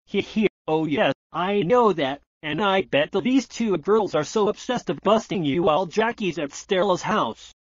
Hee. Oh yes, I know that, and I bet these two girls are so obsessed of busting you while Jackie's at Stella's house.